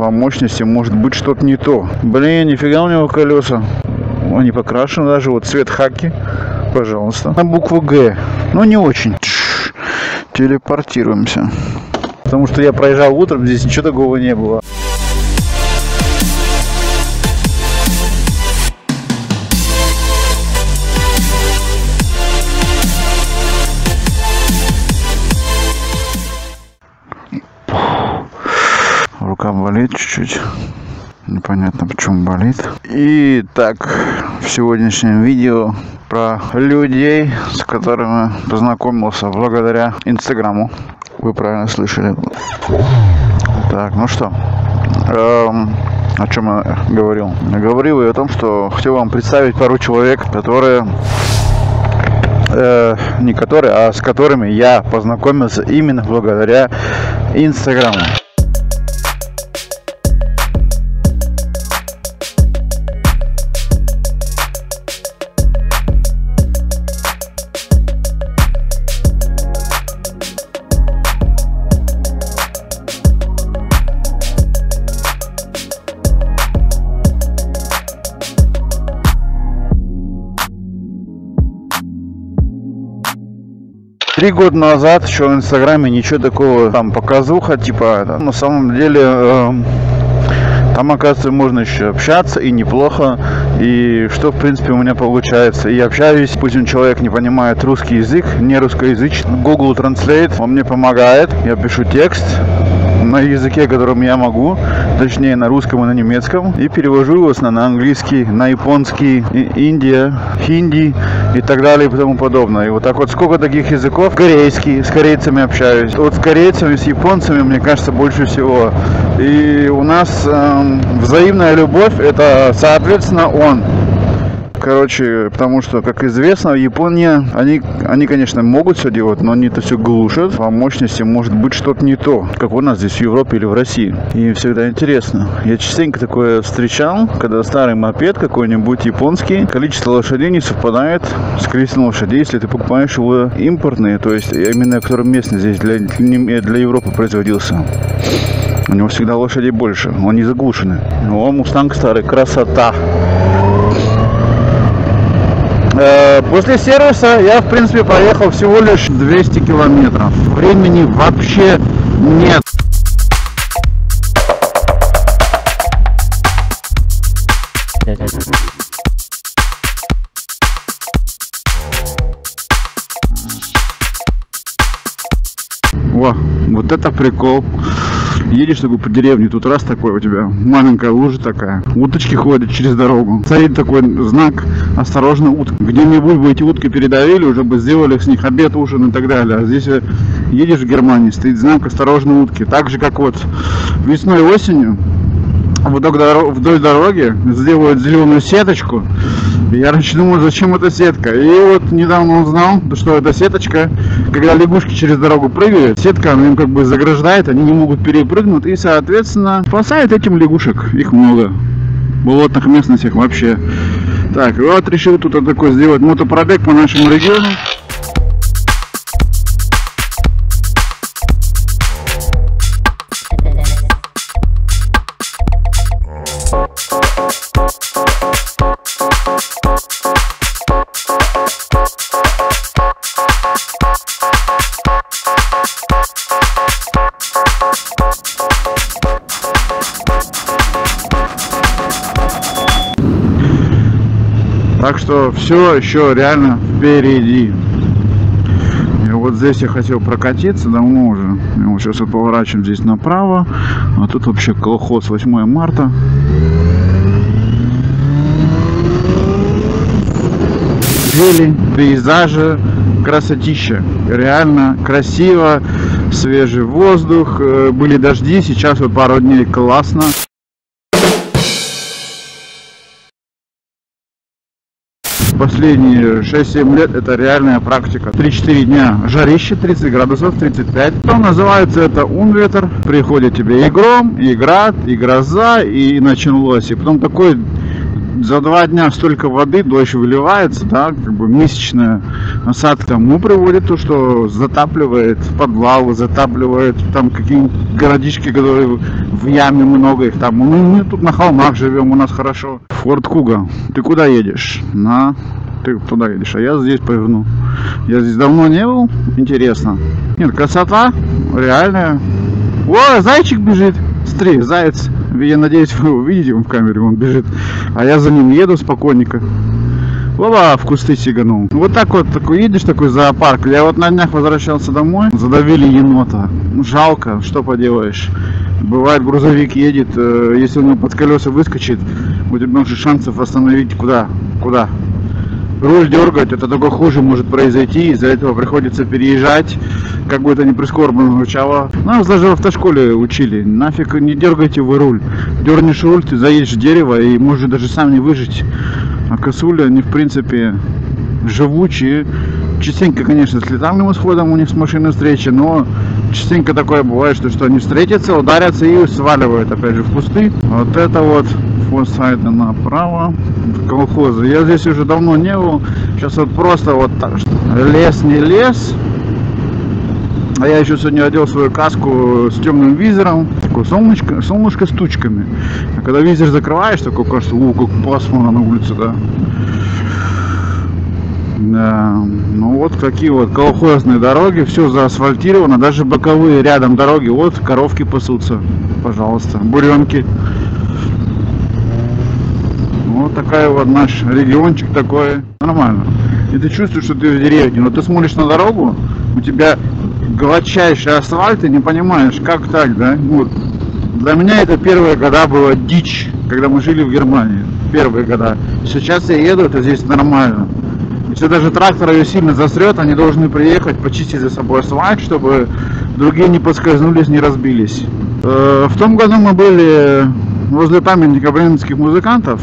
по мощности может быть что-то не то. Блин, нифига у него колеса. Они покрашены даже. Вот цвет хаки. Пожалуйста. На букву Г. Но не очень. Телепортируемся. Потому что я проезжал утром, здесь ничего такого не было. Рука болит чуть-чуть. Непонятно, почему болит. И так, в сегодняшнем видео про людей, с которыми познакомился благодаря Инстаграму. Вы правильно слышали. Так, ну что, о чем я говорил? Я говорил и о том, что хотел вам представить пару человек, которые... не которые, а с которыми я познакомился именно благодаря Инстаграму. 3 года назад еще в Инстаграме ничего такого, там показуха, типа, на самом деле, там, оказывается, можно еще общаться, и неплохо, и что, в принципе, у меня получается. И общаюсь, пусть человек не понимает русский язык, не русскоязычный, Google Translate, он мне помогает, я пишу текст на языке, которым я могу, точнее на русском и на немецком, и перевожу его на английский, на японский, Индия, хинди и так далее и тому подобное. И вот так вот сколько таких языков. Корейский, с корейцами общаюсь. Вот с корейцами, с японцами, мне кажется, больше всего. И у нас взаимная любовь, это, соответственно, он. Короче, потому что, как известно, в Японии, они, конечно, могут все делать, но они это все глушат. По мощности может быть что-то не то, как у нас здесь в Европе или в России. И всегда интересно. Я частенько такое встречал, когда старый мопед какой-нибудь японский, количество лошадей не совпадает с количеством лошадей, если ты покупаешь его импортные, то есть именно, который местный здесь для Европы производился. У него всегда лошадей больше, он не заглушенный. О, мустанг старый, красота. После сервиса я, в принципе, проехал всего лишь 200 километров. Времени вообще нет. Во, вот это прикол. Едешь такой по деревне, тут раз такой у тебя маленькая лужа такая, уточки ходят через дорогу, стоит такой знак: осторожно, утка. Где-нибудь бы эти утки передавили, уже бы сделали с них обед, ужин и так далее. А здесь едешь в Германии, стоит знак: осторожно, утки. Так же, как вот весной и осенью вдоль дороги сделают зеленую сеточку. Я раньше думал, зачем эта сетка. И вот недавно узнал, что эта сеточка, когда лягушки через дорогу прыгают, сетка, она им как бы заграждает, они не могут перепрыгнуть, и, соответственно, спасает этим лягушек. Их много. В болотных местностях вообще. Так, вот решил тут такой сделать мотопробег по нашему региону. Так что все еще реально впереди. И вот здесь я хотел прокатиться давно уже. И вот сейчас мы поворачиваем здесь направо. А тут вообще колхоз, 8 марта. Зелень, пейзажи, красотища. Реально красиво, свежий воздух. Были дожди, сейчас вот пару дней классно. Последние 6-7 лет это реальная практика. 3-4 дня жарище, 30 градусов, 35. Потом называется это унветер. Приходит тебе и гром, и град, и гроза, и началось. И потом такой за 2 дня столько воды, дождь выливается, да, как бы месячная насадка тому приводит то, что затапливает подвалы, затапливает там какие-нибудь городишки, которые в яме много их там. Мы тут на холмах живем, у нас хорошо. Форд Куга, ты куда едешь? Ты туда едешь, а я здесь поверну. Я здесь давно не был, интересно. Нет, красота реальная. О, зайчик бежит. Смотри, заяц. Я надеюсь, вы его видите в камере, он бежит. А я за ним еду спокойненько. Опа, в кусты сиганул. Вот так вот, такой едешь, такой зоопарк. Я вот на днях возвращался домой, задавили енота. Ну, жалко, что поделаешь. Бывает, грузовик едет, если у него под колеса выскочит, будет меньше шансов остановить куда? Руль дергать, это только хуже может произойти, из-за этого приходится переезжать, как бы это ни прискорбно звучало. Нас даже в автошколе учили, нафиг не дергайте вы руль. Дернешь руль, ты заедешь в дерево и можешь даже сам не выжить. А косули, они в принципе живучие. Частенько, конечно, с летальным исходом у них с машины встречи, но частенько такое бывает, что они встретятся, ударятся и сваливают опять же в кусты. Вот это вот форсайда направо, колхозы. Я здесь уже давно не был. Сейчас вот просто вот так что лес не лес. А я еще сегодня одел свою каску с темным визором, такое солнышко с тучками. А когда визор закрываешь, такой кажется, как пасмурно на улице, да. Да, ну вот такие вот колхозные дороги, все заасфальтировано, даже боковые рядом дороги, вот коровки пасутся, пожалуйста, буренки. Вот такая вот наш региончик такой, нормально. И ты чувствуешь, что ты в деревне, но ты смотришь на дорогу, у тебя гладчайший асфальт, и не понимаешь, как так, да? Вот. Для меня это первые года была дичь, когда мы жили в Германии, первые года. Сейчас я еду, это здесь нормально. Если даже трактор ее сильно засрет, они должны приехать, почистить за собой асфальт, чтобы другие не подскользнулись, не разбились. В том году мы были возле памятника бременских музыкантов.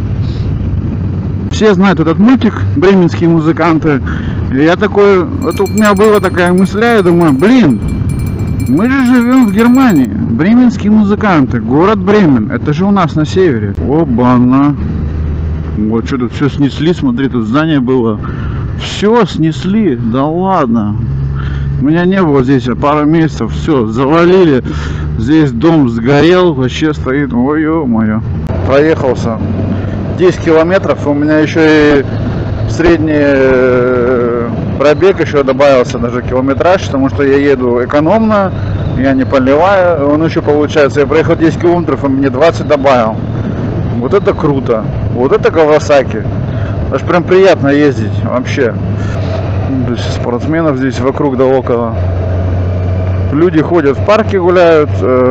Все знают этот мультик «Бременские музыканты». И я такой, вот у меня была такая мысль, я думаю, блин, мы же живем в Германии. Бременские музыканты, город Бремен, это же у нас на севере. Оба-на. Вот что тут все снесли, смотри, тут здание было. Все снесли, да ладно. Меня не было здесь пару месяцев, все, завалили. Здесь дом сгорел, вообще стоит, ой, ё-моё. Проехался 10 километров, у меня еще и средний пробег еще добавился, даже километраж, потому что я еду экономно, я не поливаю. Он еще получается, я проехал 10 километров, и мне 20 добавил. Вот это круто, вот это Кавасаки. Аж прям приятно ездить вообще. То есть спортсменов здесь вокруг да около. Люди ходят в парке, гуляют.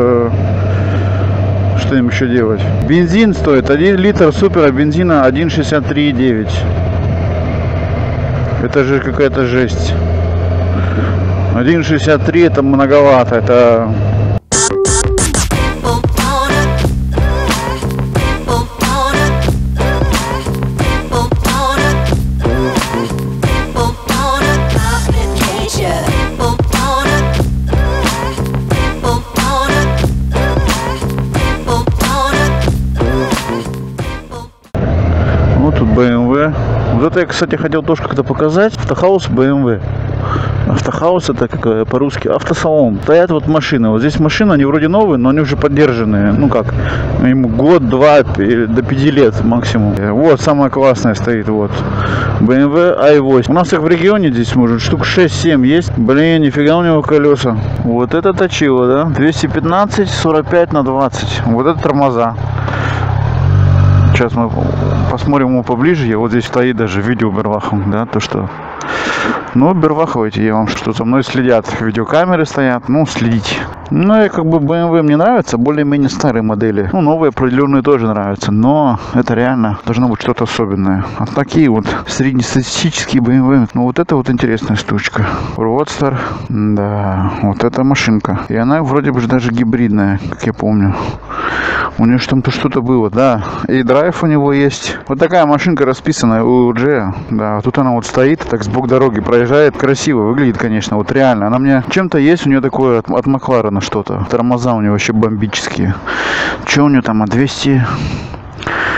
Что им еще делать? Бензин стоит 1 литр супера бензина 1,63,9. Это же какая-то жесть. 1,63 это многовато. Это... BMW. Вот это я, кстати, хотел тоже как-то показать. Автохаус BMW. Автохаус это как по-русски автосалон. Стоят вот машины. Вот здесь машины, они вроде новые, но они уже поддержанные. Ну как, ему год-два, до 5 лет максимум. Вот самое классное стоит. Вот BMW i8. У нас их в регионе здесь может штук 6-7 есть. Блин, нифига у него колеса. Вот это точило, да? 215, 45 на 20. Вот это тормоза. Сейчас мы посмотрим его поближе. Я вот здесь стоит даже видео Бервахом, да, то что. Ну, Берваховайте я вам, что за мной следят. Видеокамеры стоят, ну, следите. Ну, и как бы BMW мне нравится, более-менее старые модели. Ну, новые определенные тоже нравятся, но это реально должно быть что-то особенное. А такие вот среднестатистические BMW, ну, вот это вот интересная штучка. Roadster, да, вот эта машинка. И она вроде бы даже гибридная, как я помню. У нее там-то что-то было, да. И драйв у него есть. Вот такая машинка расписанная у G. Да, тут она вот стоит, так сбоку дороги проезжает. Красиво выглядит, конечно, вот реально. Она мне чем-то есть у нее такое от Макларена что-то. Тормоза у нее вообще бомбические. Что у нее там, 200...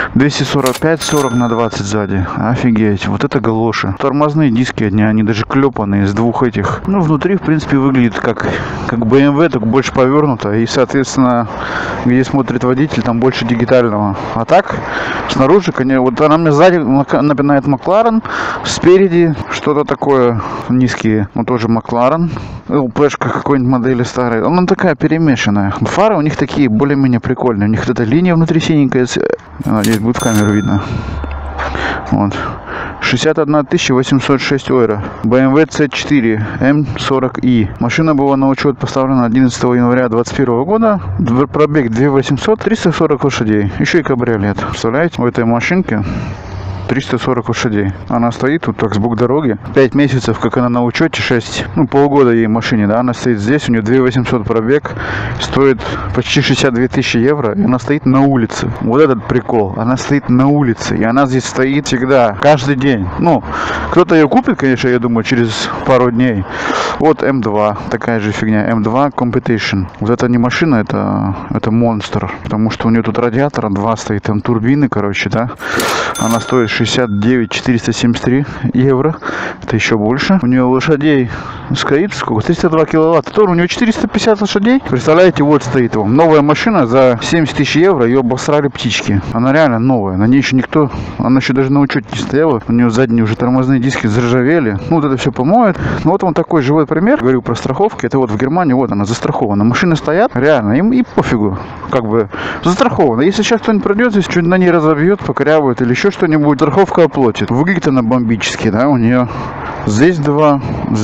245-40 на 20 сзади. Офигеть, вот это галоши. Тормозные диски одни, они даже клепанные из двух этих. Ну, внутри, в принципе, выглядит как BMW, только больше повернуто. И, соответственно, где смотрит водитель, там больше дигитального. А так, снаружи, конечно, вот она мне сзади напоминает Макларен. Спереди что-то такое низкие. Вот тоже Макларен. ЛПшка какой-нибудь модели старой. Она такая перемешанная. Фары у них такие более-менее прикольные. У них вот эта линия внутри синенькая. Надеюсь, будет в камеру видно. Вот. 61 806 евро. BMW C4 M40i. Машина была на учет поставлена 11 января 2021 года. Пробег 2800, 340 лошадей. Еще и кабриолет. Представляете, у этой машинки 340 лошадей. Она стоит тут так сбоку дороги. 5 месяцев, как она на учете, 6, ну полгода ей машине, да, она стоит здесь, у нее 2800 пробег, стоит почти 62 тысячи евро, и она стоит на улице. Вот этот прикол, она стоит на улице, и она здесь стоит всегда, каждый день. Ну, кто-то ее купит, конечно, я думаю, через пару дней. Вот М2, такая же фигня, М2 Competition. Вот это не машина, это монстр, потому что у нее тут радиатора 2 стоит, там турбины, короче, да. Она стоит 69 473 евро. Это еще больше. У нее лошадей стоит сколько? 302 киловатт. У нее 450 лошадей. Представляете, вот стоит его. Новая машина за 70 тысяч евро. Ее обосрали птички. Она реально новая. На ней еще никто. Она еще даже на учете не стояла. У нее задние уже тормозные диски заржавели. Ну, вот это все помоет. Ну, вот он такой живой пример. Говорю про страховки. Это вот в Германии. Вот она застрахована. Машины стоят. Реально. Им и пофигу. Как бы застрахована. Если сейчас кто-нибудь придет, если что-нибудь на ней разобьет, покорябывает или еще что-нибудь, страховка оплатит. Выглядит она бомбически, да, у нее здесь 2,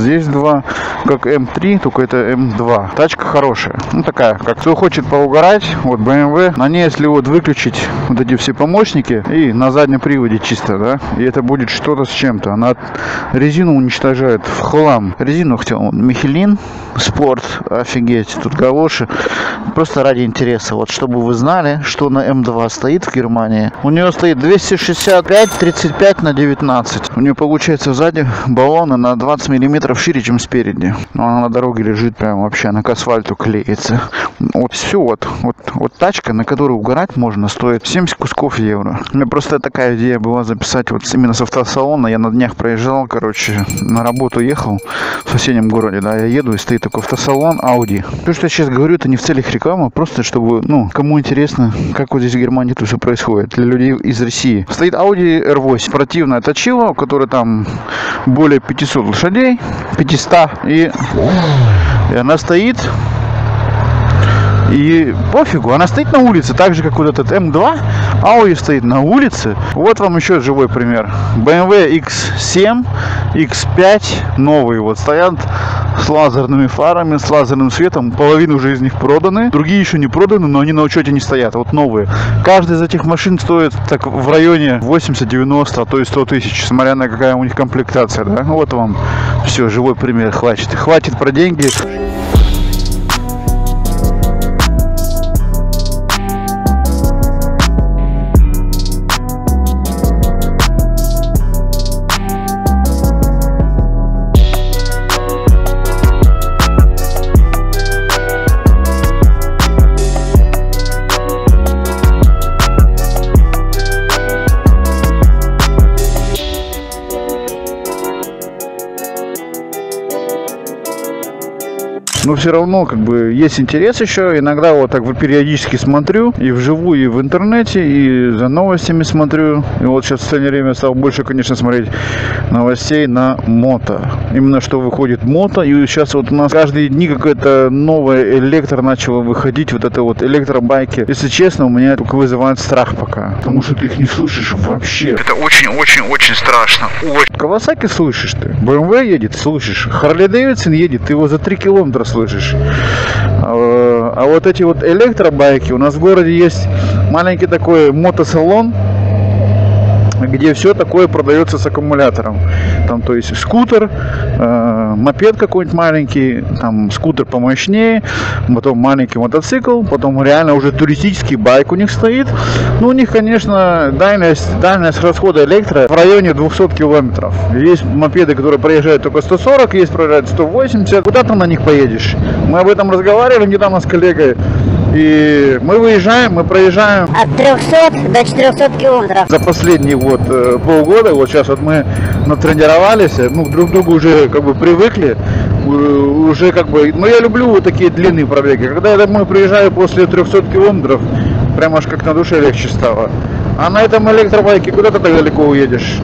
как М3, только это М2. Тачка хорошая, ну такая, как кто хочет поугарать, вот BMW, на ней если вот выключить вот эти все помощники и на заднем приводе чисто, да, и это будет что-то с чем-то. Она резину уничтожает в хлам. Резину хотел, Михелин Спорт, офигеть, тут галоши. Просто ради интереса, вот чтобы вы знали, что на М2 стоит в Германии. У нее стоит 265-35 на 19. У нее получается сзади баллоны на 20 миллиметров шире, чем спереди. Но она на дороге лежит прям вообще, она к асфальту клеится. Вот все, вот тачка, на которую угорать можно, стоит 70 кусков евро. У меня просто такая идея была записать вот именно с автосалона. Я на днях проезжал, короче, на работу ехал в соседнем городе, да, я еду и стоит такой автосалон Audi. То, что я сейчас говорю, это не в целях рекламы, просто чтобы, ну, кому интересно, как вот здесь в Германии это все происходит, для людей из России. Стоит Audi R8, спортивная точила, у которой там более 500 лошадей, 500, и она стоит. И пофигу, она стоит на улице, так же как вот этот М2, Audi стоит на улице. Вот вам еще живой пример. BMW X7, X5, новые вот стоят с лазерными фарами, с лазерным светом. Половина уже из них проданы, другие еще не проданы, но они на учете не стоят. Вот новые. Каждая из этих машин стоит так в районе 80-90, а то и 100 тысяч, смотря на какая у них комплектация, да? Вот вам все, живой пример, хватит про деньги. Но все равно, как бы, есть интерес еще. Иногда вот так вот периодически смотрю. И вживую, и в интернете, и за новостями смотрю. И вот сейчас в последнее время стал больше, конечно, смотреть новостей на мото. Именно что выходит мото. И сейчас вот у нас каждые дни какое-то новое электро начало выходить. Вот это вот электробайки. Если честно, у меня только вызывает страх пока. Потому что ты их не слышишь вообще. Это очень-очень-очень страшно. Кавасаки слышишь ты. BMW едет, слышишь. Харли Дэвидсон едет, ты его за 3 километра слышишь. А вот эти вот электробайки, у нас в городе есть маленький такой мотосалон, где все такое продается с аккумулятором. Там, то есть скутер, мопед какой-нибудь маленький, там скутер помощнее, потом маленький мотоцикл, потом реально уже туристический байк у них стоит. Ну, у них, конечно, дальность расхода электро в районе 200 километров. Есть мопеды, которые проезжают только 140, есть проезжают 180. Куда ты на них поедешь? Мы об этом разговаривали недавно с коллегой. И мы выезжаем, мы проезжаем от 300 до 400 километров. За последние вот полгода, вот сейчас вот мы натренировались, ну, друг к другу уже как бы привыкли, уже как бы, ну, я люблю вот такие длинные пробеги. Когда я домой приезжаю после 300 километров, прямо аж как на душе легче стало. А на этом электробайке куда ты так далеко уедешь?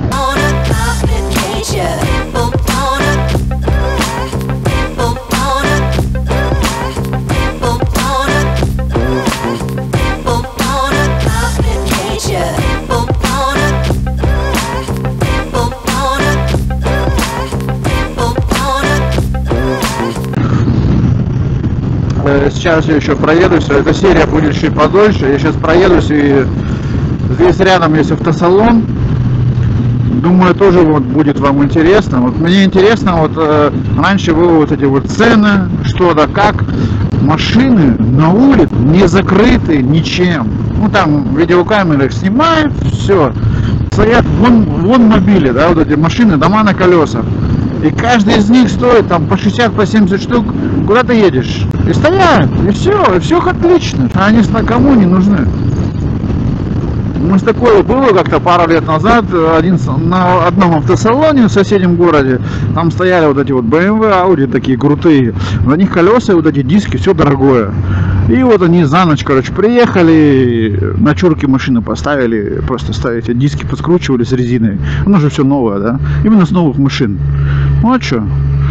Сейчас я еще проедусь, эта серия будет чуть подольше, я сейчас проедусь, и здесь рядом есть автосалон, думаю, тоже вот будет вам интересно. Вот мне интересно, вот раньше было вот эти вот цены, что да как, машины на улице не закрыты ничем, ну там видеокамеры снимают, все, стоят вон мобили, да, вот эти машины, дома на колесах. И каждый из них стоит там по 60, по 70 штук. Куда ты едешь? И стоят, и все отлично. А они никому не нужны. У нас такое было как-то пару лет назад, на одном автосалоне в соседнем городе. Там стояли вот эти вот BMW, Audi такие крутые. На них колеса, вот эти диски, все дорогое. И вот они за ночь, короче, приехали, на чурке машины поставили, просто ставите, диски поскручивали с резиной. Оно же все новое, да? Именно с новых машин. Ну а что?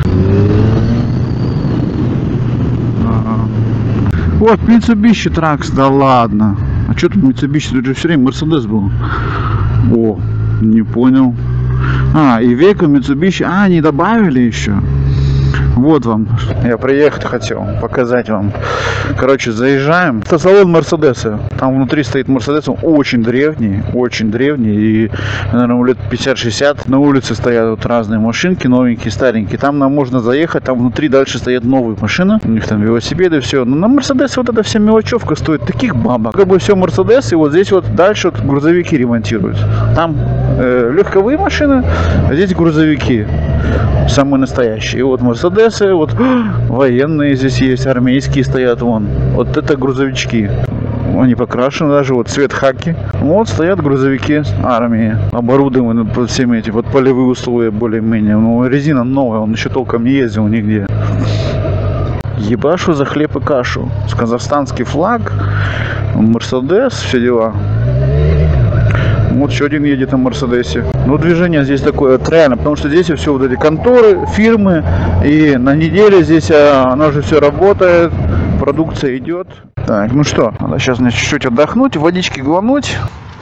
Вот Mitsubishi Trax, да ладно. А что тут Mitsubishi? Тут же все время Mercedes был. О, не понял. А, и Iveco, Mitsubishi. А, они добавили еще. Вот вам. Я приехать хотел, показать вам. Короче, заезжаем. Это салон Мерседеса. Там внутри стоит Мерседес. Он очень древний. И, наверное, лет 50-60. На улице стоят вот разные машинки, новенькие, старенькие. Там нам можно заехать. Там внутри дальше стоят новые машины. У них там велосипеды, все. Но на Мерседес вот эта вся мелочевка стоит таких бабок. Как бы все Мерседес. И вот здесь вот дальше вот грузовики ремонтируют. Там легковые машины, а здесь грузовики. Самые настоящие. И вот Мерседесы, вот военные здесь есть, армейские стоят вон. Вот это грузовички. Они покрашены даже, вот цвет хаки. Вот стоят грузовики армии. Оборудованы под всеми эти вот полевые условия более-менее. Ну, резина новая, он еще толком не ездил нигде. Ебашу за хлеб и кашу. С казахстанский флаг, Мерседес, все дела. Вот еще один едет на Мерседесе. Ну, движение здесь такое вот реально, потому что здесь все вот эти конторы, фирмы. И на неделе здесь оно же все работает, продукция идет. Так, ну что, надо сейчас мне чуть-чуть отдохнуть, водички глотнуть.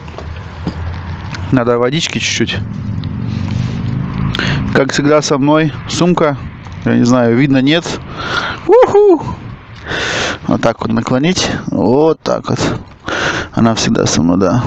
Надо водички чуть-чуть. Как всегда со мной сумка. Я не знаю, видно, нет. Уху! Вот так вот наклонить. Вот так вот. Она всегда со мной, да.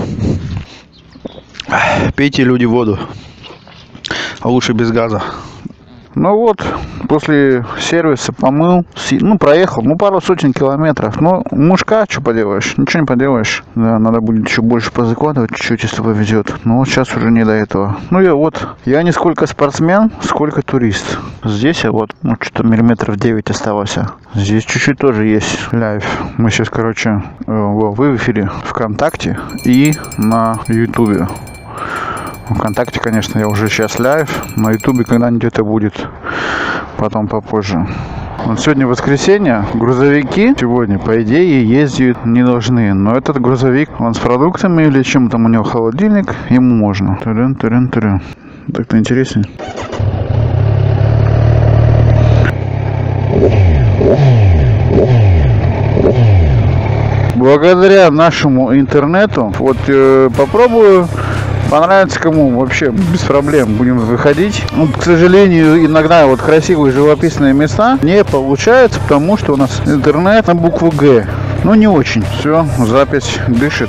Пейте, люди, воду. А лучше без газа. Ну вот, после сервиса помыл, ну проехал, ну пару сотен километров. Ну, мужика, что поделаешь, ничего не поделаешь. Да, надо будет еще больше позакладывать, чуть-чуть, если повезет. Но вот сейчас уже не до этого. Ну я не сколько спортсмен, сколько турист. Здесь я вот, ну что-то миллиметров 9 осталось. Здесь чуть-чуть тоже есть лайв. Мы сейчас, короче, в эфире ВКонтакте и на Ютубе. ВКонтакте, конечно, я уже сейчас лайв. На Ютубе когда-нибудь это будет. Потом попозже. Вот сегодня воскресенье. Грузовики сегодня, по идее, ездить не должны. Но этот грузовик, он с продуктами или чем там у него холодильник, ему можно. Турен. Так-то интереснее. Благодаря нашему интернету, вот попробую. Понравится кому, вообще без проблем будем выходить. Ну, к сожалению, иногда вот красивые живописные места не получается, потому что у нас интернет на букву Г. Ну, не очень. Все, запись дышит.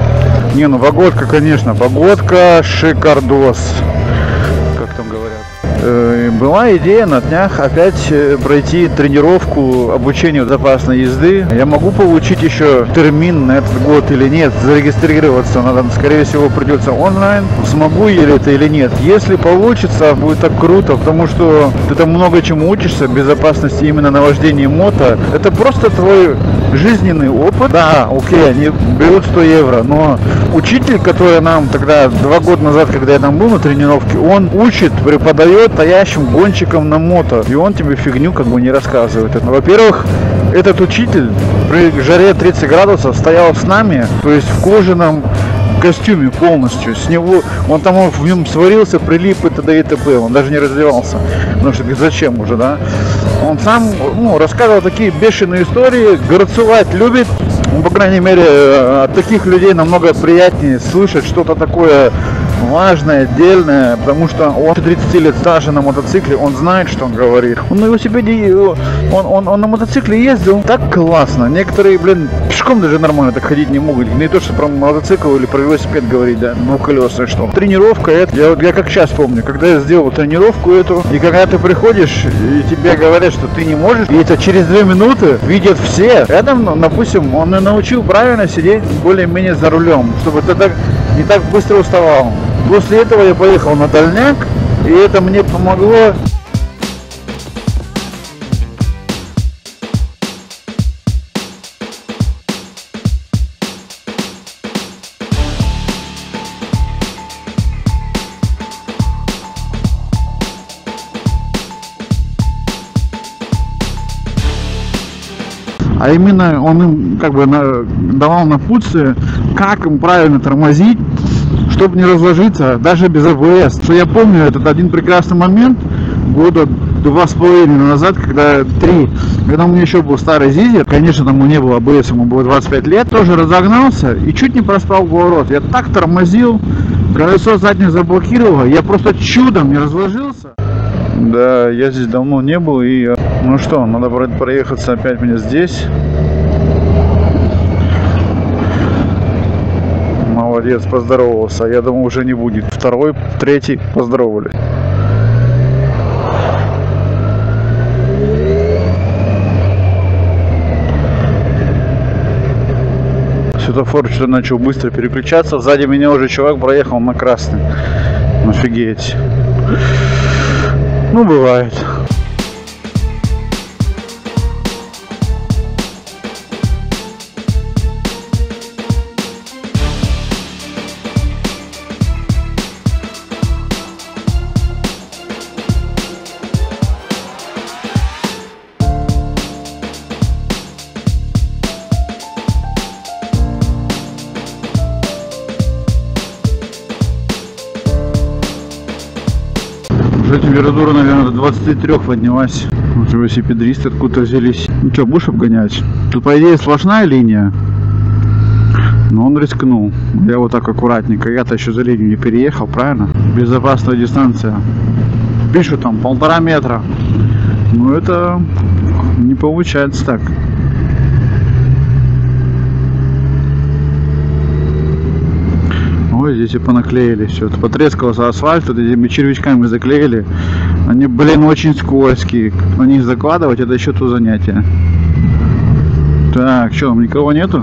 Не, ну погодка, конечно, погодка шикардос. Как там говорят. Была идея на днях опять пройти тренировку обучения безопасной езды. Я могу получить еще термин на этот год или нет? Зарегистрироваться надо, скорее всего, придется онлайн. Смогу я это или нет? Если получится, будет так круто, потому что ты там много чему учишься, безопасности именно на вождении мото. Это просто твой жизненный опыт. Да, окей, они берут 100 евро, но учитель, который нам тогда 2 года назад, когда я там был на тренировке, он учит, преподает стоящим гонщикам на мото, и он тебе фигню как бы не рассказывает. Во-первых, этот учитель при жаре 30 градусов стоял с нами, то есть в кожаном костюме полностью. С него, он там в нем сварился, прилип и т.д. и т.п. Он даже не раздевался. Потому что зачем уже, да? Он сам рассказывал такие бешеные истории, горцевать любит. Ну, по крайней мере, от таких людей намного приятнее слышать что-то такое важное, отдельное, потому что он 30 лет стажа на мотоцикле, он знает, что он говорит. Он на велосипеде, он на мотоцикле ездил так классно. Некоторые, пешком даже нормально так ходить не могут. Не то, что про мотоцикл или про велосипед говорить, да, двухколесное что. Тренировка, это, я как сейчас помню, когда я сделал тренировку эту, и когда ты приходишь, и тебе говорят, что ты не можешь, и это через 2 минуты видят все. Рядом, допустим, он научил правильно сидеть более-менее за рулем, чтобы ты не так быстро уставал. После этого я поехал на дальняк, и это мне помогло. А именно он им как бы давал напутствие, как им правильно тормозить, чтобы не разложиться, даже без АБС. Что я помню, этот один прекрасный момент, года 2,5 назад, когда у меня еще был старый Зизер, конечно, там не было АБС, ему было 25 лет, тоже разогнался и чуть не проспал поворот. Я так тормозил, колесо заднее заблокировало, я просто чудом не разложился. Да, я здесь давно не был, и ну что, надо проехаться опять мне здесь. Молодец, поздоровался. Я думал, уже не будет. 2-й, 3-й поздоровались. Светофор что-то начал быстро переключаться. Сзади меня уже чувак проехал на красный. Офигеть. Ну, бывает. Уже температура, наверное, до 23 поднялась. Вот велосипедисты откуда-то взялись. Ну что, будешь обгонять? Тут, по идее, сплошная линия. Но он рискнул. Я вот так аккуратненько. Я-то еще за линию не переехал, правильно? Безопасная дистанция. Пишут там 1,5 метра. Но это не получается так. Ой, здесь и понаклеили все. Потрескался асфальт, тут этими червячками заклеили. Они, очень скользкие. На них закладывать, это еще то занятие. Так, что, там никого нету?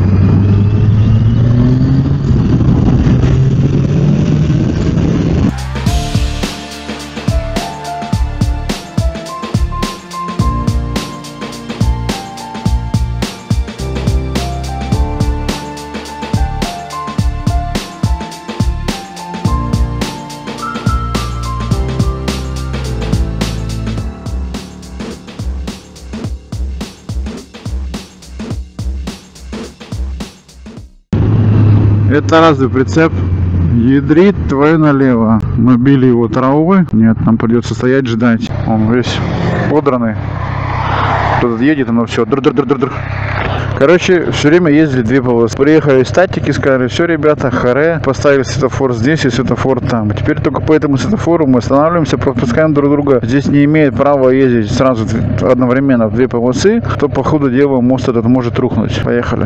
Это разве прицеп? Ядрит твой налево. Набили его травой. Нет, нам придется стоять ждать. Он весь подранный. Кто-то едет, оно все. Короче, все время ездили 2 полосы. Приехали статики, сказали, все, ребята, харе. Поставили светофор здесь и светофор там. Теперь только по этому светофору мы останавливаемся, пропускаем друг друга. Здесь не имеет права ездить сразу одновременно в 2 полосы. То по ходу дела мост этот может рухнуть. Поехали.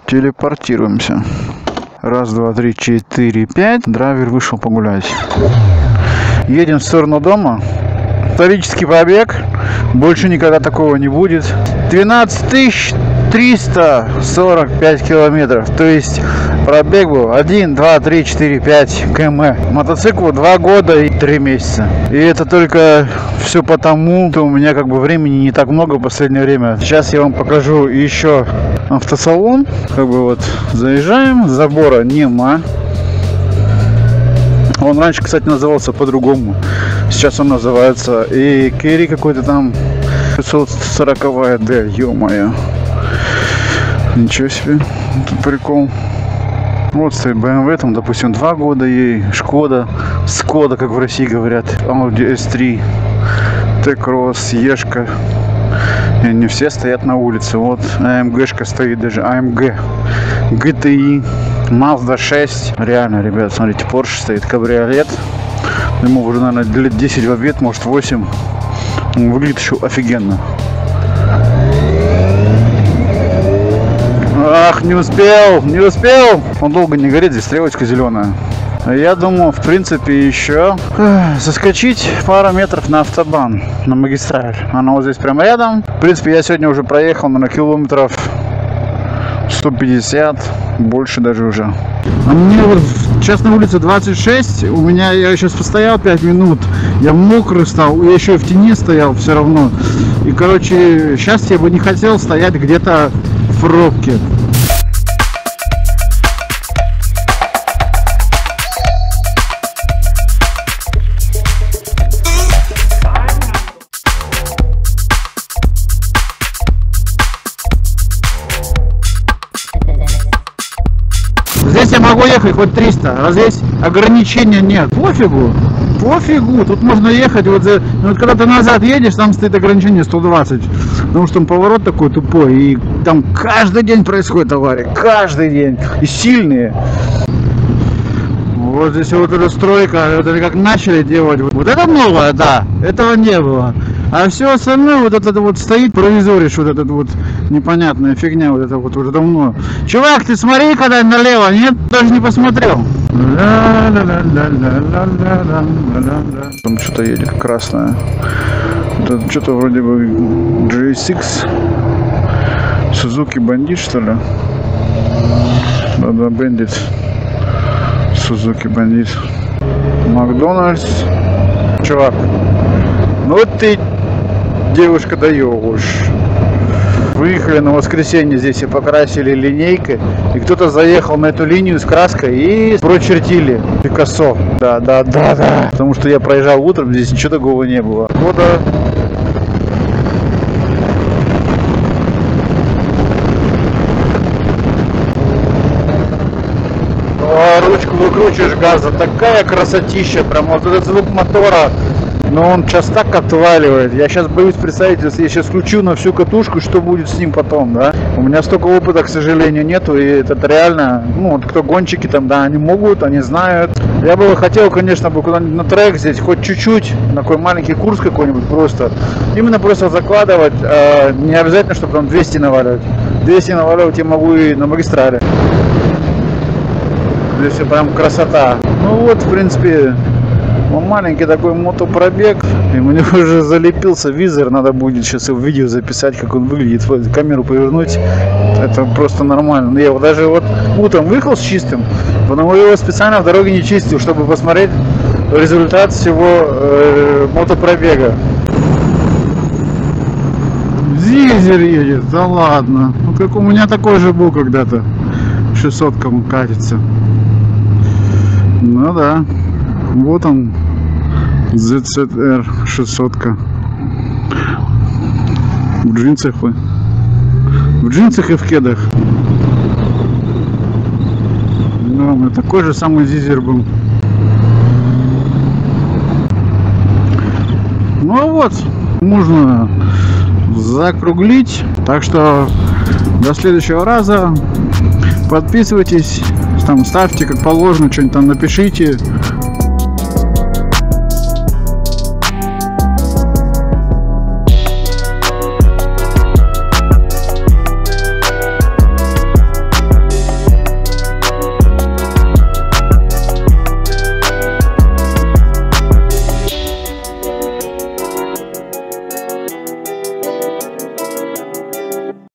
Телепортируемся. Раз, два, три, четыре, пять. Драйвер вышел погулять. Едем в сторону дома. Исторический пробег. Больше никогда такого не будет. 12 345 километров. То есть пробег был 1, 2, 3, 4, 5 км. Мотоциклу 2 года и 3 месяца. И это только все потому, что у меня как бы времени не так много в последнее время. Сейчас я вам покажу еще автосалон. Как бы вот заезжаем, забора нема. Он раньше, кстати, назывался по-другому. Сейчас он называется и Керри какой-то там 540-я, ё-моё. Ничего себе, тут прикол. Вот стоит BMW, там, допустим, 2 года ей, Шкода, Скода, как в России говорят, Audi S3, T-Cross, Ешка. И не все стоят на улице. Вот AMG-шка стоит, даже AMG, GTI, Mazda 6. Реально, ребят, смотрите, Porsche стоит, кабриолет. Ему уже, наверное, лет 10 в обед, может 8. Он выглядит еще офигенно. Ах, не успел, не успел. Он долго не горит, здесь стрелочка зеленая. Я думаю, в принципе, еще заскочить пару метров на автобан, на магистраль. Она вот здесь прямо рядом. В принципе, я сегодня уже проехал, наверное, километров 150, больше даже уже. А мне вот сейчас на улице 26, у меня, я сейчас постоял 5 минут, я мокрый стал, я еще и в тени стоял все равно. И, короче, сейчас я бы не хотел стоять где-то в пробке. Здесь я могу ехать хоть 300, а здесь ограничения нет. Пофигу, пофигу, тут можно ехать, вот когда ты назад едешь, там стоит ограничение 120, потому что там поворот такой тупой, и там каждый день происходит авария, каждый день, и сильные. Вот здесь вот эта стройка, вот это как начали делать, вот это новое, да, этого не было. А все остальное вот это вот стоит, провизоришь, вот этот вот непонятная фигня, вот это вот уже давно. Чувак, ты смотри когда налево, нет, даже не посмотрел. Там что-то едет красное. Это что-то вроде бы GSX. Suzuki Bandit, что ли? Да, Bandit. Suzuki Bandit. Макдональдс. Чувак, ну ты, девушка, даешь. Выехали на воскресенье, здесь и покрасили линейкой, и кто-то заехал на эту линию с краской и прочертили Пикассо. Да. Потому что я проезжал утром, здесь ничего такого не было. Вот, да. Ручку выкручиваешь газа, такая красотища, прям вот этот звук мотора. Но он сейчас так отваливает. Я сейчас боюсь представить, если я сейчас включу на всю катушку, что будет с ним потом, да? У меня столько опыта, к сожалению, нету. И это реально, ну, вот кто гонщики там, да, они могут, они знают. Я бы хотел, конечно, бы куда-нибудь на трек здесь, хоть чуть-чуть, на такой маленький курс какой-нибудь просто. Именно просто закладывать, не обязательно, чтобы там 200 наваливать. 200 наваливать я могу и на магистрали. Здесь прям красота. Ну вот, в принципе, маленький такой мотопробег. И мне уже залепился визор. Надо будет сейчас в видео записать, как он выглядит. Камеру повернуть. Это просто нормально. Но я вот даже вот утром выехал с чистым, потому что его специально в дороге не чистил, чтобы посмотреть результат всего мотопробега. Дизель едет, да ладно. Ну как у меня такой же был когда-то. 600-ка он катится. Ну да. Вот он, ZZR 600-ка. В джинсах вы. В джинсах и в кедах. Да, у меня такой же самый дизель был. Ну вот, можно закруглить. Так что до следующего раза. Подписывайтесь, там ставьте как положено, что-нибудь там напишите.